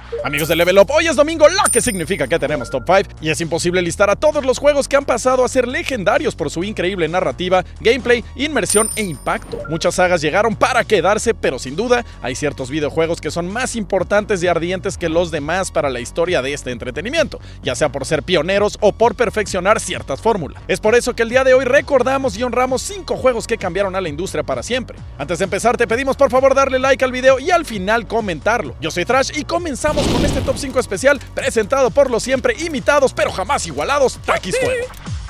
Amigos de Level Up, hoy es domingo, lo que significa que tenemos Top 5 y es imposible listar a todos los juegos que han pasado a ser legendarios por su increíble narrativa, gameplay, inmersión e impacto. Muchas sagas llegaron para quedarse, pero sin duda hay ciertos videojuegos que son más importantes y ardientes que los demás para la historia de este entretenimiento, ya sea por ser pioneros o por perfeccionar ciertas fórmulas. Es por eso que el día de hoy recordamos y honramos 5 juegos que cambiaron a la industria para siempre. Antes de empezar te pedimos por favor darle like al video y al final comentarlo. Yo soy Thrash y comenzamos con este top 5 especial presentado por los siempre imitados pero jamás igualados Takis Fuego.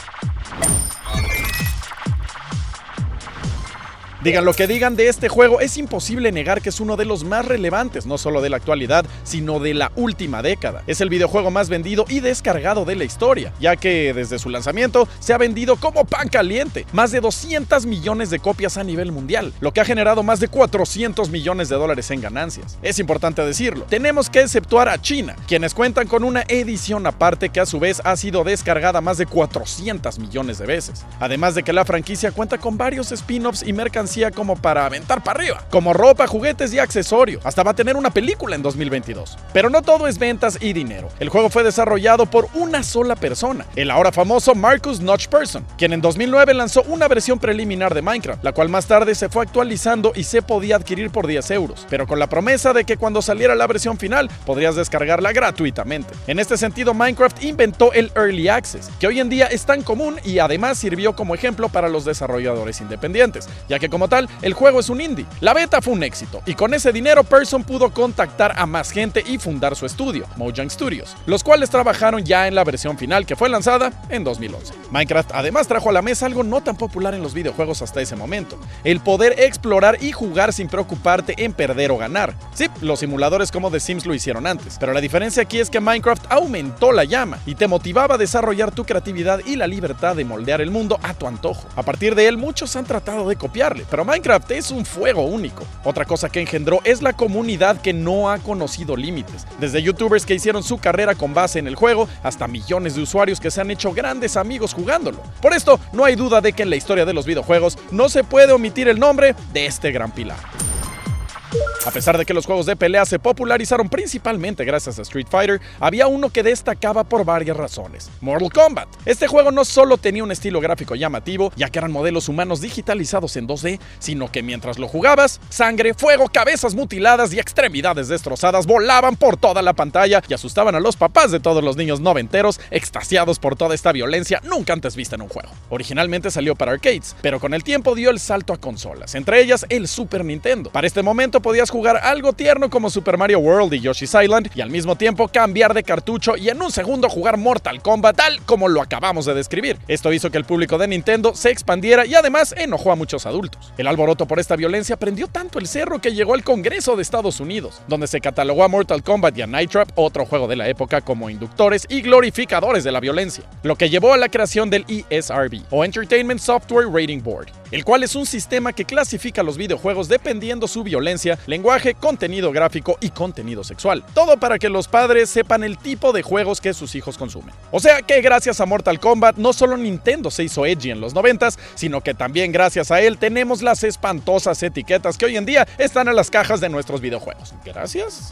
Digan lo que digan de este juego, es imposible negar que es uno de los más relevantes, no solo de la actualidad, sino de la última década. Es el videojuego más vendido y descargado de la historia, ya que desde su lanzamiento se ha vendido como pan caliente, más de 200 millones de copias a nivel mundial, lo que ha generado más de 400 millones de dólares en ganancias. Es importante decirlo, tenemos que exceptuar a China, quienes cuentan con una edición aparte que a su vez ha sido descargada más de 400 millones de veces. Además de que la franquicia cuenta con varios spin-offs y mercancías como para aventar para arriba, como ropa, juguetes y accesorios. Hasta va a tener una película en 2022. Pero no todo es ventas y dinero. El juego fue desarrollado por una sola persona, el ahora famoso Marcus Notch Persson, quien en 2009 lanzó una versión preliminar de Minecraft, la cual más tarde se fue actualizando y se podía adquirir por 10 euros, pero con la promesa de que cuando saliera la versión final podrías descargarla gratuitamente. En este sentido, Minecraft inventó el Early Access, que hoy en día es tan común y además sirvió como ejemplo para los desarrolladores independientes, ya que como tal, el juego es un indie. La beta fue un éxito, y con ese dinero Persson pudo contactar a más gente y fundar su estudio, Mojang Studios, los cuales trabajaron ya en la versión final que fue lanzada en 2011. Minecraft además trajo a la mesa algo no tan popular en los videojuegos hasta ese momento, el poder explorar y jugar sin preocuparte en perder o ganar. Sí, los simuladores como The Sims lo hicieron antes, pero la diferencia aquí es que Minecraft aumentó la llama y te motivaba a desarrollar tu creatividad y la libertad de moldear el mundo a tu antojo. A partir de él, muchos han tratado de copiarle, pero Minecraft es un fuego único. Otra cosa que engendró es la comunidad que no ha conocido límites, desde youtubers que hicieron su carrera con base en el juego, hasta millones de usuarios que se han hecho grandes amigos jugándolo. Por esto, no hay duda de que en la historia de los videojuegos no se puede omitir el nombre de este gran pilar. A pesar de que los juegos de pelea se popularizaron principalmente gracias a Street Fighter, había uno que destacaba por varias razones: Mortal Kombat. Este juego no solo tenía un estilo gráfico llamativo, ya que eran modelos humanos digitalizados en 2D, sino que mientras lo jugabas, sangre, fuego, cabezas mutiladas y extremidades destrozadas volaban por toda la pantalla y asustaban a los papás de todos los niños noventeros, extasiados por toda esta violencia nunca antes vista en un juego. Originalmente salió para arcades, pero con el tiempo dio el salto a consolas, entre ellas el Super Nintendo. Para este momento podías jugar algo tierno como Super Mario World y Yoshi's Island y al mismo tiempo cambiar de cartucho y en un segundo jugar Mortal Kombat tal como lo acabamos de describir. Esto hizo que el público de Nintendo se expandiera y además enojó a muchos adultos. El alboroto por esta violencia prendió tanto el cerro que llegó al Congreso de Estados Unidos, donde se catalogó a Mortal Kombat y a Night Trap, otro juego de la época, como inductores y glorificadores de la violencia, lo que llevó a la creación del ESRB, o Entertainment Software Rating Board, el cual es un sistema que clasifica los videojuegos dependiendo su violencia, lenguaje, contenido gráfico y contenido sexual. Todo para que los padres sepan el tipo de juegos que sus hijos consumen. O sea que gracias a Mortal Kombat no solo Nintendo se hizo edgy en los 90s, sino que también gracias a él tenemos las espantosas etiquetas que hoy en día están en las cajas de nuestros videojuegos. Gracias.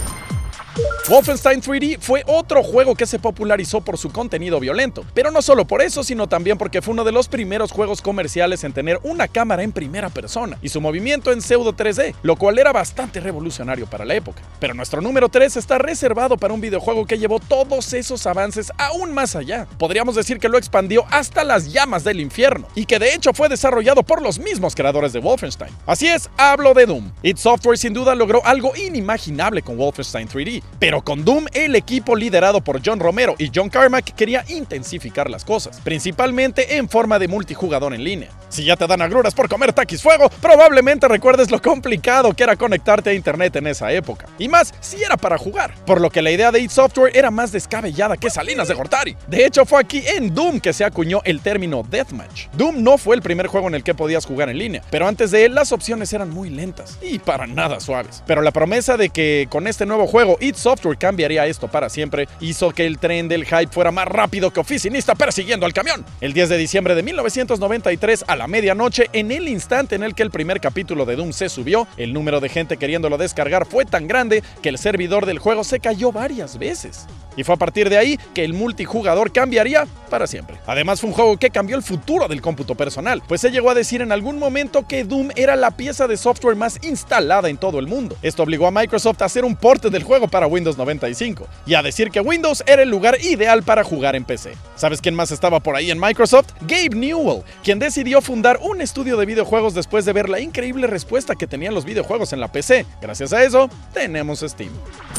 Wolfenstein 3D fue otro juego que se popularizó por su contenido violento, pero no solo por eso, sino también porque fue uno de los primeros juegos comerciales en tener una cámara en primera persona y su movimiento en pseudo 3D, lo cual era bastante revolucionario para la época. Pero nuestro número 3 está reservado para un videojuego que llevó todos esos avances aún más allá. Podríamos decir que lo expandió hasta las llamas del infierno, y que de hecho fue desarrollado por los mismos creadores de Wolfenstein. Así es, hablo de Doom. id Software sin duda logró algo inimaginable con Wolfenstein 3D, pero con Doom el equipo liderado por John Romero y John Carmack quería intensificar las cosas, principalmente en forma de multijugador en línea. Si ya te dan agruras por comer Takis Fuego, probablemente recuerdes lo complicado que era conectarte a internet en esa época, y más si era para jugar, por lo que la idea de id Software era más descabellada que Salinas de Gortari. De hecho, fue aquí en Doom que se acuñó el término Deathmatch. Doom no fue el primer juego en el que podías jugar en línea, pero antes de él las opciones eran muy lentas y para nada suaves. Pero la promesa de que con este nuevo juego id Software cambiaría esto para siempre, hizo que el tren del hype fuera más rápido que oficinista persiguiendo al camión. El 10 de diciembre de 1993, a la medianoche, en el instante en el que el primer capítulo de Doom se subió, el número de gente queriéndolo descargar fue tan grande que el servidor del juego se cayó varias veces. Y fue a partir de ahí que el multijugador cambiaría para siempre. Además, fue un juego que cambió el futuro del cómputo personal, pues se llegó a decir en algún momento que Doom era la pieza de software más instalada en todo el mundo. Esto obligó a Microsoft a hacer un port del juego para Windows 95 y a decir que Windows era el lugar ideal para jugar en PC. ¿Sabes quién más estaba por ahí en Microsoft? Gabe Newell, quien decidió fundar un estudio de videojuegos después de ver la increíble respuesta que tenían los videojuegos en la PC. Gracias a eso, tenemos Steam.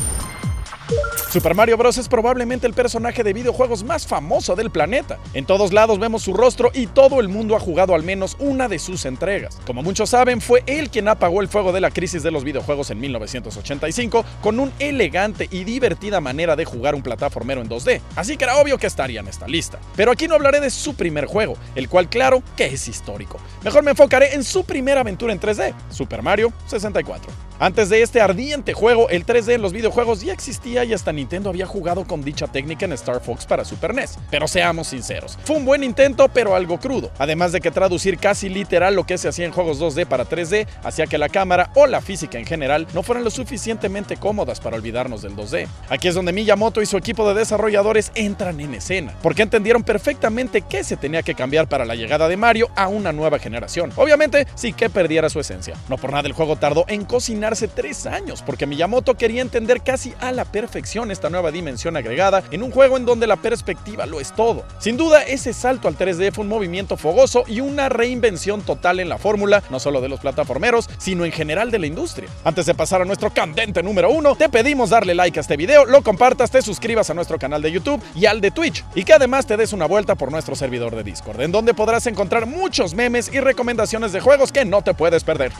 Super Mario Bros. Es probablemente el personaje de videojuegos más famoso del planeta. En todos lados vemos su rostro y todo el mundo ha jugado al menos una de sus entregas. Como muchos saben, fue él quien apagó el fuego de la crisis de los videojuegos en 1985 con una elegante y divertida manera de jugar un plataformero en 2D. Así que era obvio que estaría en esta lista. Pero aquí no hablaré de su primer juego, el cual claro que es histórico. Mejor me enfocaré en su primera aventura en 3D, Super Mario 64. Antes de este ardiente juego, el 3D en los videojuegos ya existía y hasta Nintendo había jugado con dicha técnica en Star Fox para Super NES. Pero seamos sinceros, fue un buen intento pero algo crudo. Además de que traducir casi literal lo que se hacía en juegos 2D para 3D hacía que la cámara o la física en general no fueran lo suficientemente cómodas para olvidarnos del 2D. Aquí es donde Miyamoto y su equipo de desarrolladores entran en escena, porque entendieron perfectamente qué se tenía que cambiar para la llegada de Mario a una nueva generación. Obviamente, sí que perdiera su esencia. No por nada el juego tardó en cocinar 3 años, porque Miyamoto quería entender casi a la perfección esta nueva dimensión agregada en un juego en donde la perspectiva lo es todo. Sin duda, ese salto al 3D fue un movimiento fogoso y una reinvención total en la fórmula, no solo de los plataformeros, sino en general de la industria. Antes de pasar a nuestro candente número 1, te pedimos darle like a este video, lo compartas, te suscribas a nuestro canal de YouTube y al de Twitch, y que además te des una vuelta por nuestro servidor de Discord, en donde podrás encontrar muchos memes y recomendaciones de juegos que no te puedes perder.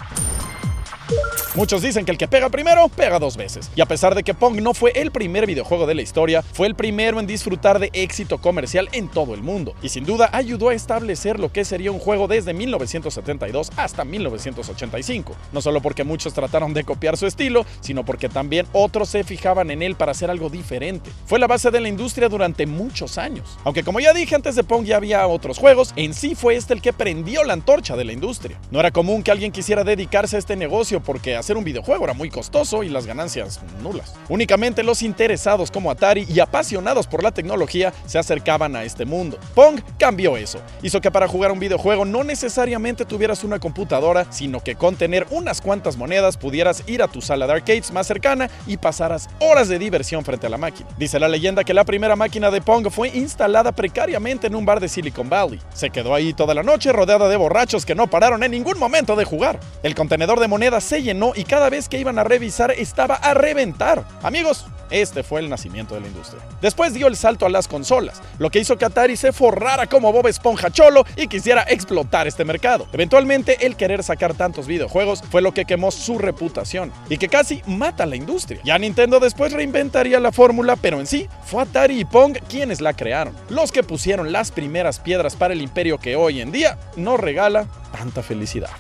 Muchos dicen que el que pega primero, pega 2 veces. Y a pesar de que Pong no fue el primer videojuego de la historia, fue el primero en disfrutar de éxito comercial en todo el mundo. Y sin duda ayudó a establecer lo que sería un juego desde 1972 hasta 1985. No solo porque muchos trataron de copiar su estilo, sino porque también otros se fijaban en él para hacer algo diferente. Fue la base de la industria durante muchos años. Aunque como ya dije, antes de Pong ya había otros juegos, en sí fue este el que prendió la antorcha de la industria. No era común que alguien quisiera dedicarse a este negocio porque hacer un videojuego era muy costoso y las ganancias nulas. Únicamente los interesados como Atari y apasionados por la tecnología se acercaban a este mundo. Pong cambió eso. Hizo que para jugar un videojuego no necesariamente tuvieras una computadora, sino que con tener unas cuantas monedas pudieras ir a tu sala de arcades más cercana y pasaras horas de diversión frente a la máquina. Dice la leyenda que la primera máquina de Pong fue instalada precariamente en un bar de Silicon Valley. Se quedó ahí toda la noche rodeada de borrachos que no pararon en ningún momento de jugar. El contenedor de monedas se llenó y cada vez que iban a revisar estaba a reventar. Amigos, este fue el nacimiento de la industria. Después dio el salto a las consolas, lo que hizo que Atari se forrara como Bob Esponja cholo y quisiera explotar este mercado. Eventualmente, el querer sacar tantos videojuegos fue lo que quemó su reputación y que casi mata a la industria. Ya Nintendo después reinventaría la fórmula, pero en sí fue Atari y Pong quienes la crearon, los que pusieron las primeras piedras para el imperio que hoy en día nos regala tanta felicidad.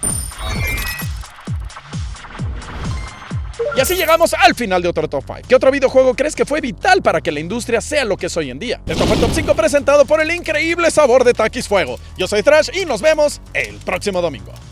Y así llegamos al final de otro Top 5. ¿Qué otro videojuego crees que fue vital para que la industria sea lo que es hoy en día? Esto fue el Top 5 presentado por el increíble sabor de Takis Fuego. Yo soy Thrash y nos vemos el próximo domingo.